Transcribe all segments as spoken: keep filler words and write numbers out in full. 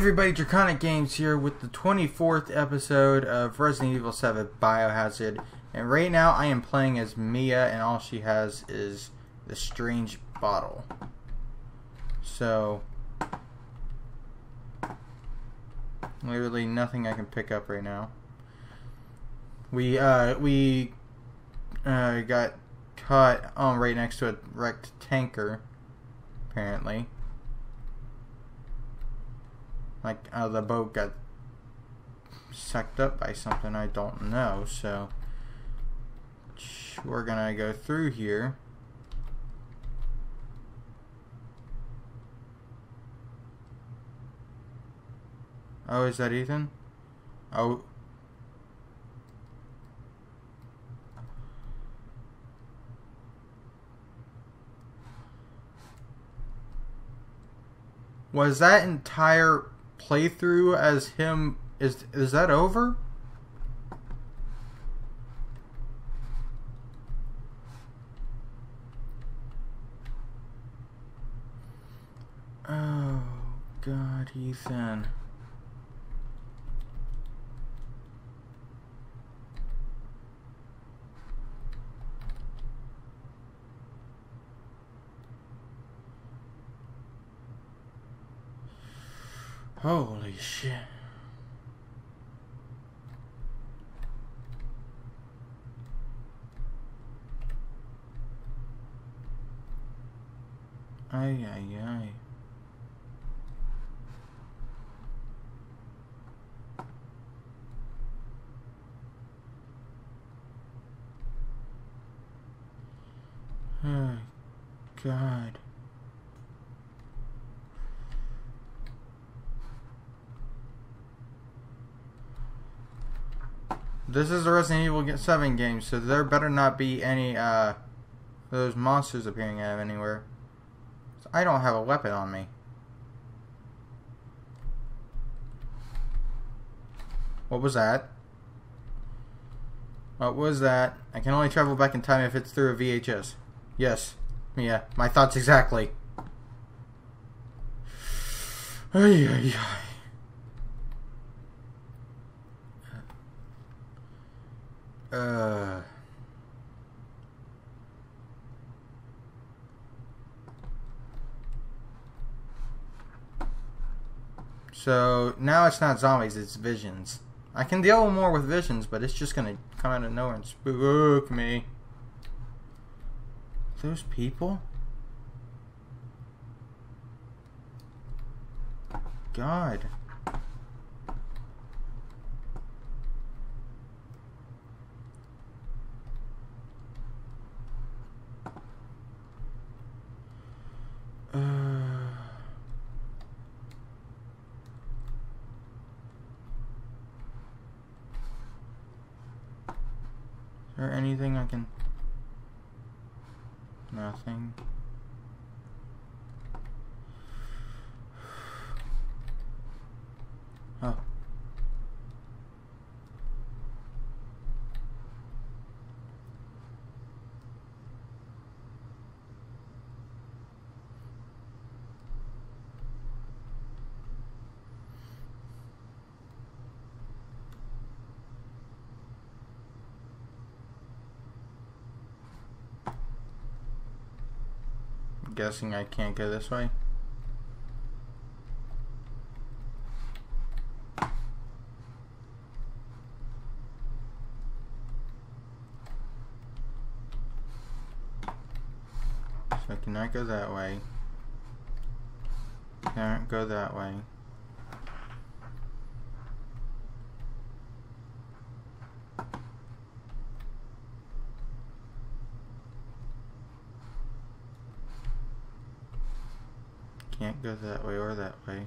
everybody, Draconic Games here with the twenty-fourth episode of Resident Evil seven Biohazard. And right now I am playing as Mia, and all she has is the strange bottle. So, literally nothing I can pick up right now. We, uh, we, uh, got caught um, right next to a wrecked tanker, apparently. Like, uh, the boat got sucked up by something I don't know, so we're gonna go through here. Oh, is that Ethan? Oh. Was that entire playthrough as him, is is that over? Oh God, Ethan. Holy shit. Ay, ay, ay. Oh, God. This is a Resident Evil seven game, so there better not be any, uh, those monsters appearing out of anywhere. I don't have a weapon on me. What was that? What was that? I can only travel back in time if it's through a V H S. Yes. Yeah, my thoughts exactly. Ay, ay, ay. Uh... So now it's not zombies, it's visions. I can deal more with visions, but it's just gonna come out of nowhere and spook me. Those people? God. Uh... Is there anything I can... Nothing. Oh. Guessing I can't go this way. So I cannot go that way. Can't go that way. Can't go that way or that way.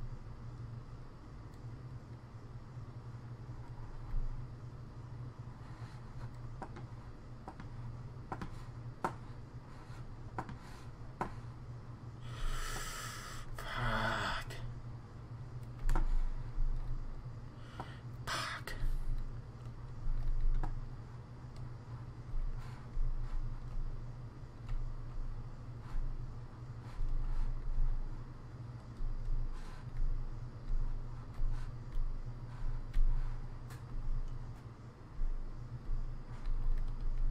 Fuck. Fuck.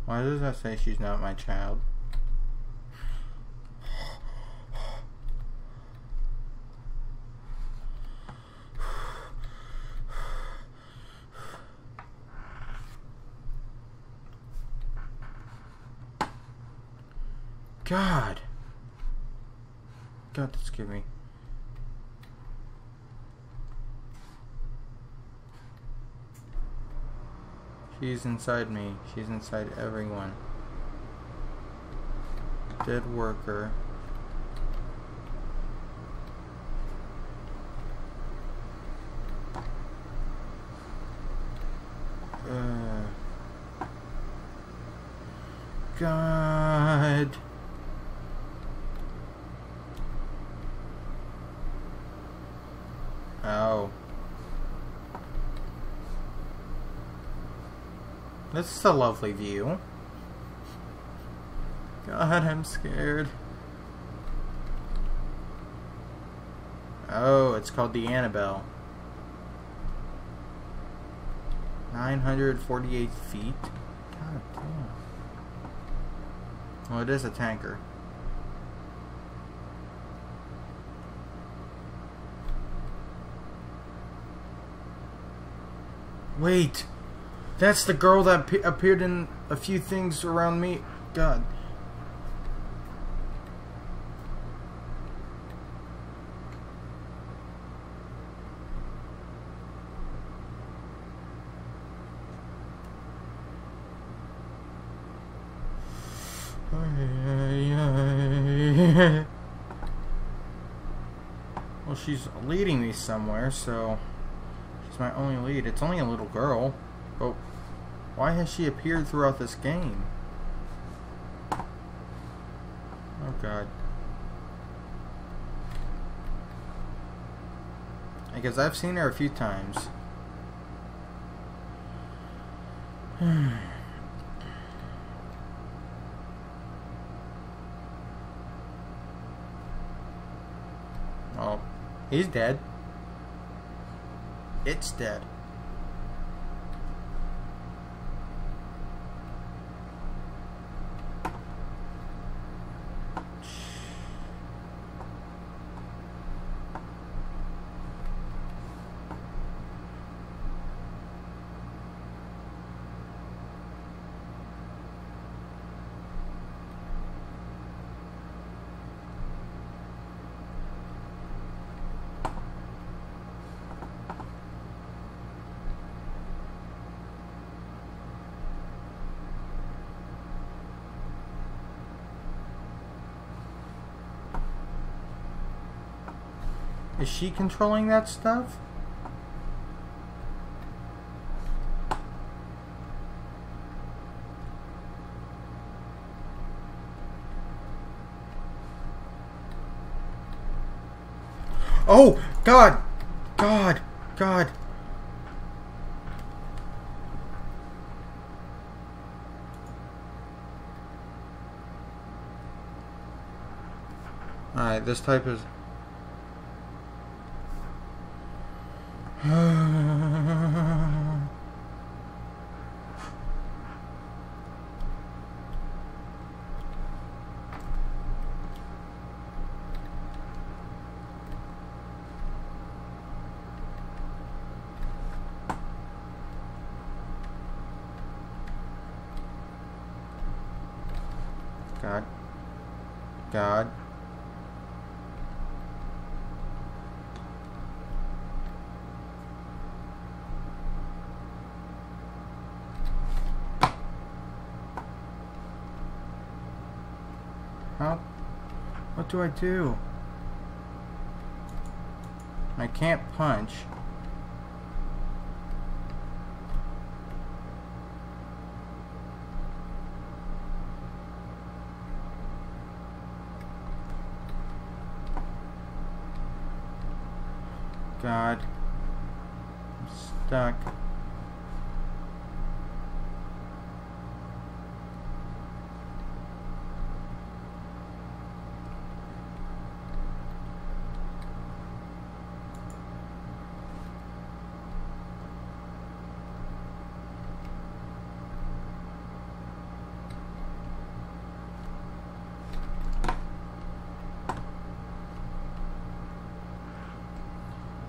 Why does that say she's not my child? God. God, that scared me. She's inside me. She's inside everyone. Dead worker. Uh. God. Oh. This is a lovely view. God, I'm scared. Oh, it's called the Annabelle. nine hundred forty-eight feet? God damn. Well, it is a tanker. Wait! That's the girl that appeared in a few things around me. God. Well, she's leading me somewhere, so she's my only lead. It's only a little girl. But why has she appeared throughout this game? Oh God. I guess I've seen her a few times. Oh, he's dead. It's dead. Is she controlling that stuff? Oh, God! God! God! Alright, this type is... God. God. How? What do I do? I can't punch. God. I'm stuck.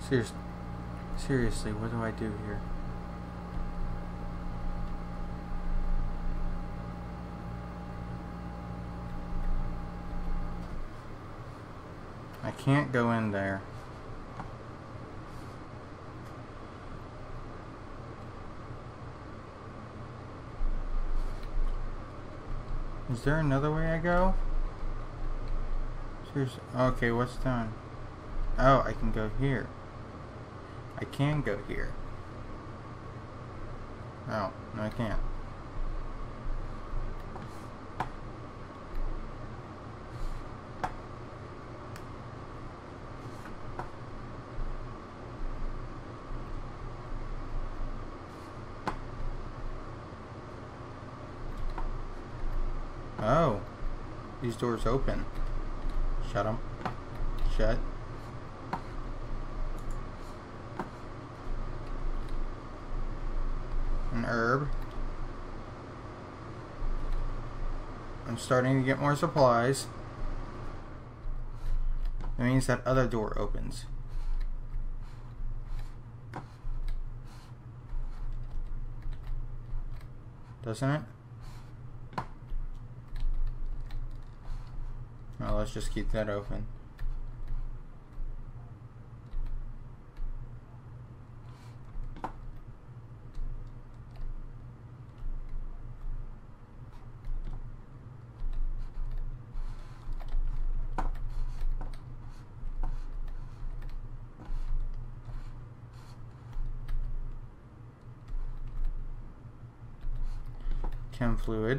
Seriously, seriously, what do I do here? I can't go in there. Is there another way I go? Seriously? Okay, what's done? Oh, I can go here. I can go here. Oh, no I can't. Oh, these doors open. Shut them. Shut. An herb. I'm starting to get more supplies. That means that other door opens. Doesn't it? Well, let's just keep that open. Chem fluid.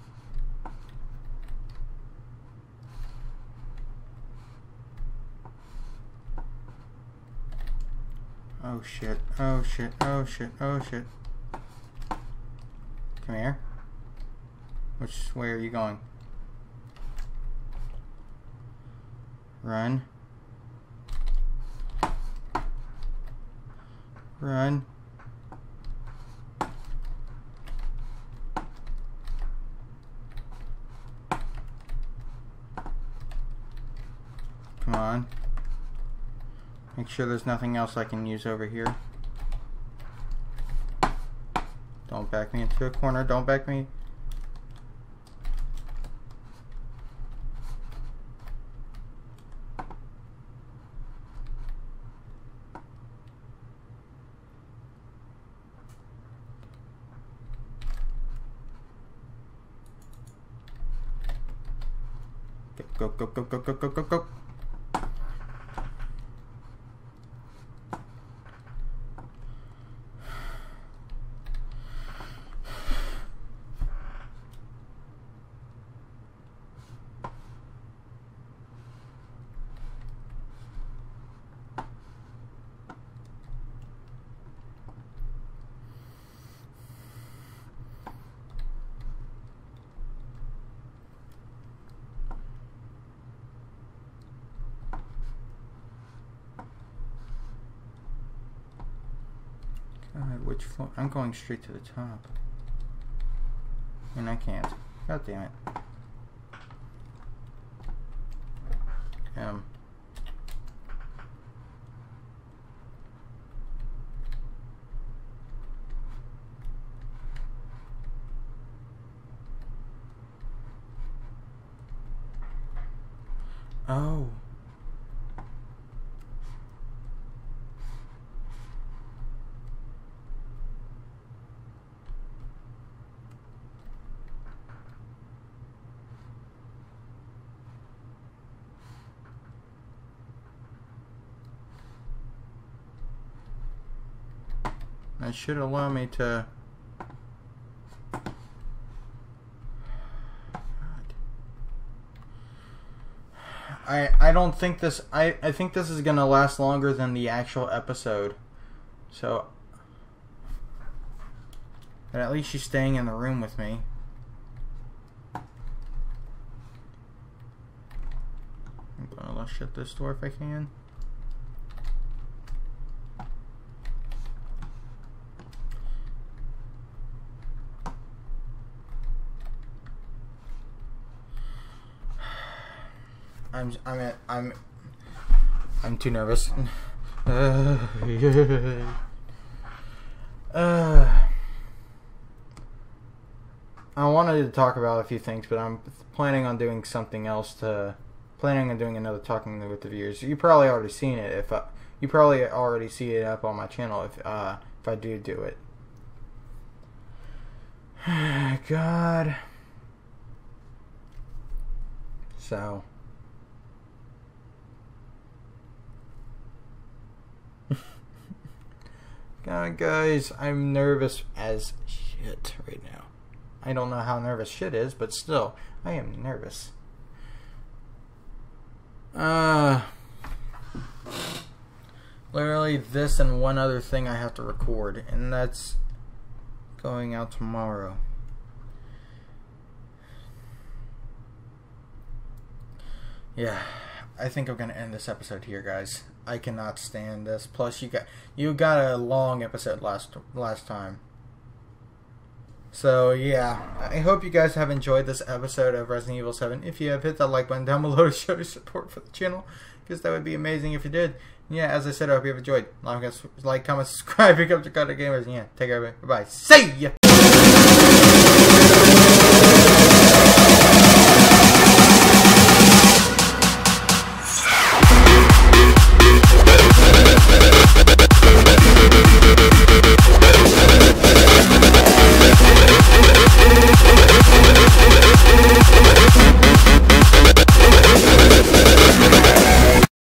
Oh shit, oh shit, oh shit, oh shit. Come here. Which way are you going? Run. Run. Come on. Make sure there's nothing else I can use over here. Don't back me into a corner. Don't back me. Go, go, go, go, go, go, go, go. God, which floor? I'm going straight to the top. And I can't. God damn it. Um. Oh. That should allow me to... I I don't think this... I, I think this is going to last longer than the actual episode. So... But at least she's staying in the room with me. I'm going to shut this door if I can. I'm I'm I'm I'm too nervous. Uh, uh, I wanted to talk about a few things, but I'm planning on doing something else to... Planning on doing another Talking with the Viewers. You probably already seen it. If I, you probably already see it up on my channel if uh, if I do do it. God. So. God, guys, I'm nervous as shit right now. I don't know how nervous shit is, but still, I am nervous. Uh, literally this and one other thing I have to record, and that's going out tomorrow. Yeah, I think I'm gonna end this episode here, guys. I cannot stand this. Plus, you got you got a long episode last last time. So yeah, I hope you guys have enjoyed this episode of Resident Evil seven. If you have, hit that like button down below to show your support for the channel, because that would be amazing if you did. And yeah, as I said, I hope you have enjoyed. Like, comment, subscribe, pick up the Carter Gamers. And yeah, take care, everybody. Bye bye. See ya.